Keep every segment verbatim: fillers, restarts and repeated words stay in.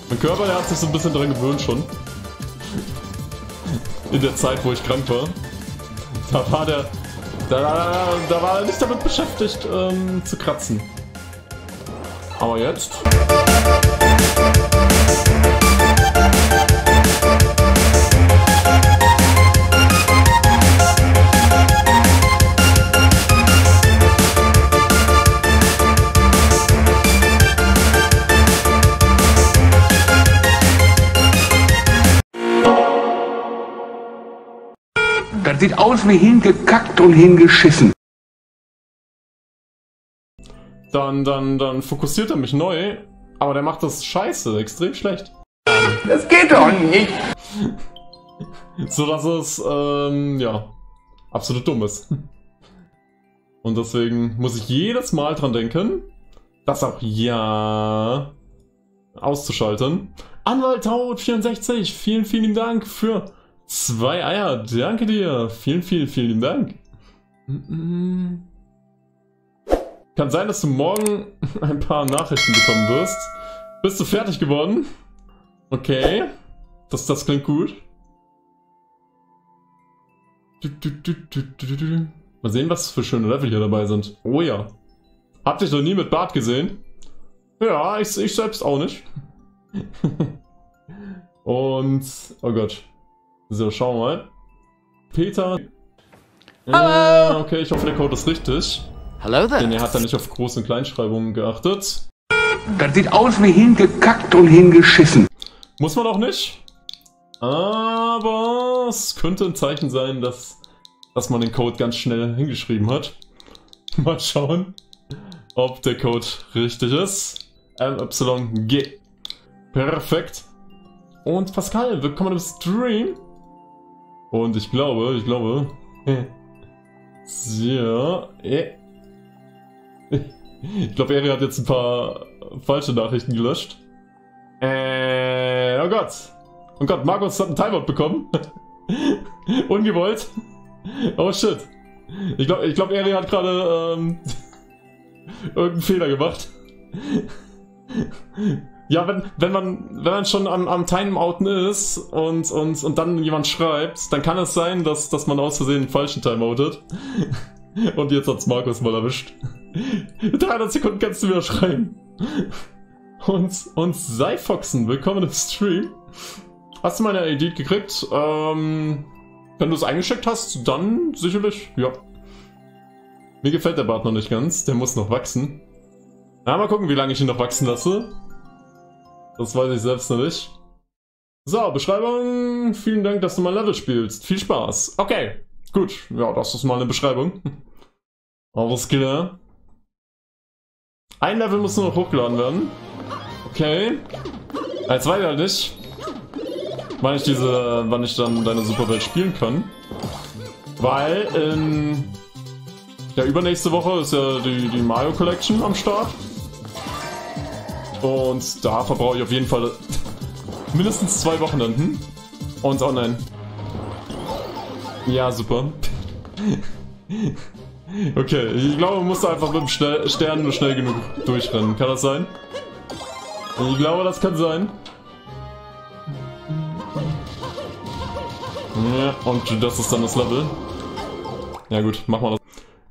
Mein Körper, der hat sich so ein bisschen dran gewöhnt schon. In der Zeit, wo ich krank war. Da war der... Da, da war er nicht damit beschäftigt, ähm, zu kratzen. Aber jetzt... Das sieht aus wie hingekackt und hingeschissen. Dann, dann, dann fokussiert er mich neu, aber der macht das scheiße, extrem schlecht. Das geht doch nicht. So dass es, ähm, ja, absolut dumm ist. Und deswegen muss ich jedes Mal dran denken, das auch ja auszuschalten. Anwalt Taut vierundsechzig, vielen, vielen Dank für zwei Eier. Danke dir. Vielen, vielen, vielen Dank. Kann sein, dass du morgen ein paar Nachrichten bekommen wirst. Bist du fertig geworden? Okay. Das, das klingt gut. Mal sehen, was für schöne Level hier dabei sind. Oh ja. Habt ihr noch nie mit Bart gesehen? Ja, ich, ich selbst auch nicht. Und... oh Gott. So, schauen wir mal. Peter. Hallo! Äh, okay, ich hoffe, der Code ist richtig. Hello there. Denn er hat da nicht auf Groß- und Kleinschreibungen geachtet. Das sieht aus wie hingekackt und hingeschissen. Muss man auch nicht. Aber es könnte ein Zeichen sein, dass, dass man den Code ganz schnell hingeschrieben hat. Mal schauen, ob der Code richtig ist. M Y G. Perfekt. Und Pascal, willkommen im Stream. Und ich glaube, ich glaube... So... Ich glaube, Eri hat jetzt ein paar falsche Nachrichten gelöscht. Äh... Oh Gott. Oh Gott, Markus hat einen Timeout bekommen. Ungewollt. Oh shit. Ich glaube, ich glaub, Eri hat gerade ähm, irgendeinen Fehler gemacht. Ja, wenn, wenn man wenn man schon am, am Timeouten ist und, und, und dann jemand schreibt, dann kann es sein, dass, dass man aus Versehen einen falschen Timeoutet. Und jetzt hat's Markus mal erwischt. dreihundert Sekunden kannst du wieder schreiben. Und, und Seifoxen, willkommen im Stream. Hast du meine Idee gekriegt? Ähm, wenn du es eingeschickt hast, dann sicherlich, ja. Mir gefällt der Bart noch nicht ganz, der muss noch wachsen. Na, mal gucken, wie lange ich ihn noch wachsen lasse. Das weiß ich selbst noch nicht. So, Beschreibung. Vielen Dank, dass du mein Level spielst. Viel Spaß. Okay, gut. Ja, das ist mal eine Beschreibung. Alles klar. Ein Level muss nur noch hochgeladen werden. Okay. Als weiß ich halt nicht, wann ich diese, wann ich dann deine Superwelt spielen kann. Weil in der übernächste Woche ist ja die, die Mario Collection am Start. Und da verbrauche ich auf jeden Fall mindestens zwei Wochenenden. Und oh nein. Ja, super. Okay, ich glaube, man muss einfach mit dem Schnell Stern nur schnell genug durchrennen. Kann das sein? Ich glaube, das kann sein. Ja, und das ist dann das Level. Ja gut, machen wir das.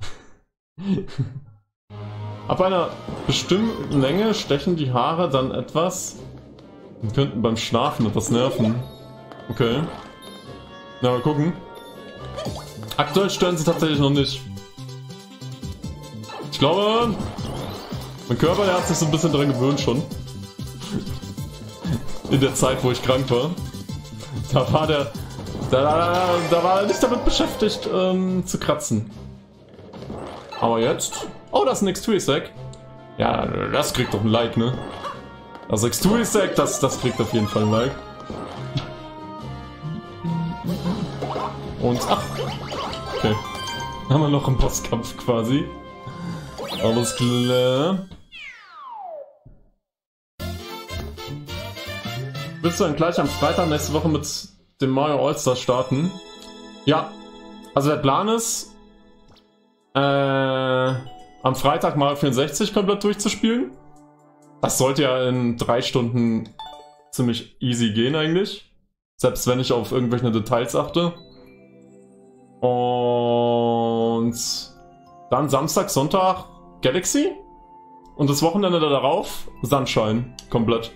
Ab einer bestimmten Länge stechen die Haare dann etwas und könnten beim Schlafen etwas nerven. Okay. Na, mal gucken. Aktuell stören sie tatsächlich noch nicht. Ich glaube, mein Körper, der hat sich so ein bisschen dran gewöhnt schon. In der Zeit, wo ich krank war. Da war der... Da, da, da war er nicht damit beschäftigt, ähm, zu kratzen. Aber jetzt... Oh, das ist ein X zwei Sack. Ja, das kriegt doch ein Like, ne? Das X zwei Sack, das, das kriegt auf jeden Fall ein Like. Und, ach. Okay. Haben wir noch einen Bosskampf quasi. Alles klar. Willst du dann gleich am Freitag nächste Woche mit dem Mario All-Stars starten? Ja. Also der Plan ist, äh... am Freitag Mario vierundsechzig komplett durchzuspielen. Das sollte ja in drei Stunden ziemlich easy gehen eigentlich. Selbst wenn ich auf irgendwelche Details achte. Und dann Samstag, Sonntag Galaxy. Und das Wochenende darauf Sunshine. Komplett.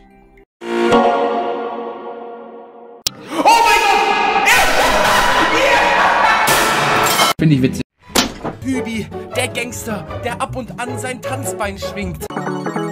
Finde ich witzig. Hübi, der Gangster, der ab und an sein Tanzbein schwingt.